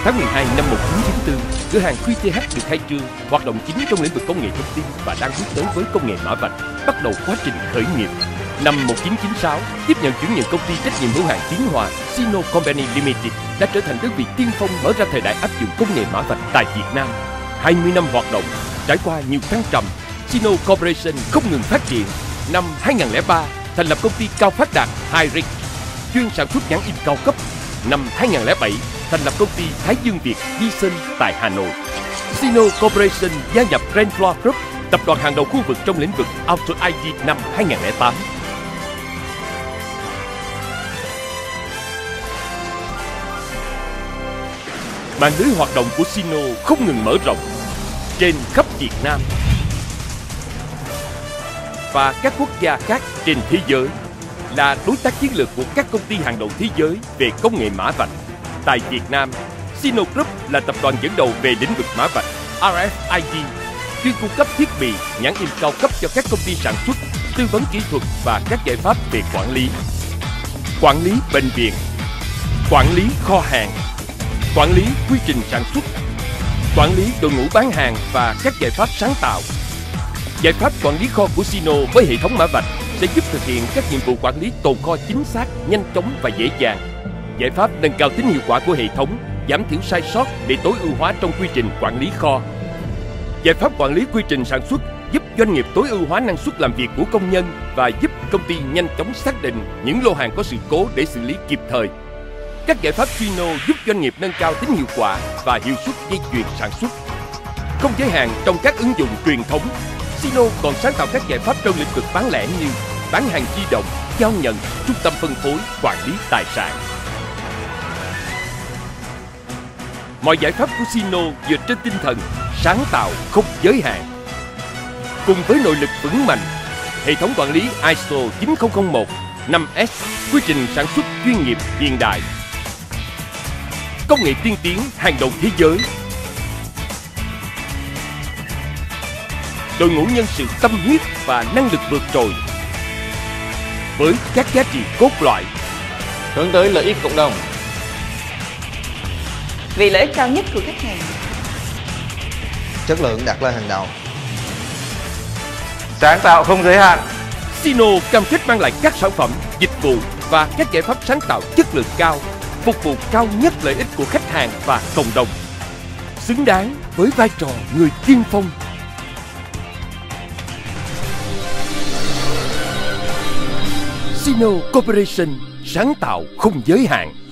Tháng 12 năm 1994, cửa hàng QTH được khai trương, hoạt động chính trong lĩnh vực công nghệ thông tin và đang hướng tới với công nghệ mã vạch, bắt đầu quá trình khởi nghiệp. Năm 1996, tiếp nhận chuyển nhượng công ty trách nhiệm hữu hạn Tiến Hòa Sino Company Limited đã trở thành đơn vị tiên phong mở ra thời đại áp dụng công nghệ mã vạch tại Việt Nam. 20 năm hoạt động, trải qua nhiều thăng trầm, Sino Corporation không ngừng phát triển. Năm 2003, thành lập công ty Cao Phát Đạt High-Risk, chuyên sản xuất nhãn in cao cấp. Năm 2007, thành lập công ty Thái Dương Việt Vision tại Hà Nội. Sino Corporation gia nhập Renfro Group, tập đoàn hàng đầu khu vực trong lĩnh vực Auto ID năm 2008. Mạng lưới hoạt động của Sino không ngừng mở rộng trên khắp Việt Nam và các quốc gia khác trên thế giới, là đối tác chiến lược của các công ty hàng đầu thế giới về công nghệ mã vạch. Tại Việt Nam, Sino Group là tập đoàn dẫn đầu về lĩnh vực mã vạch RFID, chuyên cung cấp thiết bị nhãn in cao cấp cho các công ty sản xuất, tư vấn kỹ thuật và các giải pháp về quản lý bệnh viện, quản lý kho hàng, quản lý quy trình sản xuất, quản lý đội ngũ bán hàng và các giải pháp sáng tạo. Giải pháp quản lý kho của Sino với hệ thống mã vạch sẽ giúp thực hiện các nhiệm vụ quản lý tồn kho chính xác, nhanh chóng và dễ dàng. Giải pháp nâng cao tính hiệu quả của hệ thống, giảm thiểu sai sót để tối ưu hóa trong quy trình quản lý kho. Giải pháp quản lý quy trình sản xuất giúp doanh nghiệp tối ưu hóa năng suất làm việc của công nhân và giúp công ty nhanh chóng xác định những lô hàng có sự cố để xử lý kịp thời. Các giải pháp Sino giúp doanh nghiệp nâng cao tính hiệu quả và hiệu suất dây chuyền sản xuất. Không giới hạn trong các ứng dụng truyền thống, Sino còn sáng tạo các giải pháp trong lĩnh vực bán lẻ như bán hàng di động, giao nhận, trung tâm phân phối, quản lý tài sản. Mọi giải pháp của Sino dựa trên tinh thần sáng tạo không giới hạn. Cùng với nội lực vững mạnh, hệ thống quản lý ISO 9001, 5S, quy trình sản xuất chuyên nghiệp hiện đại, công nghệ tiên tiến hàng đầu thế giới, đội ngũ nhân sự tâm huyết và năng lực vượt trội, với các giá trị cốt lõi hướng tới lợi ích cộng đồng, vì lợi ích cao nhất của khách hàng, chất lượng đặt lên hàng đầu, sáng tạo không giới hạn. Sino cam kết mang lại các sản phẩm, dịch vụ và các giải pháp sáng tạo chất lượng cao, phục vụ cao nhất lợi ích của khách hàng và cộng đồng, xứng đáng với vai trò người tiên phong. Sino Corporation, sáng tạo không giới hạn.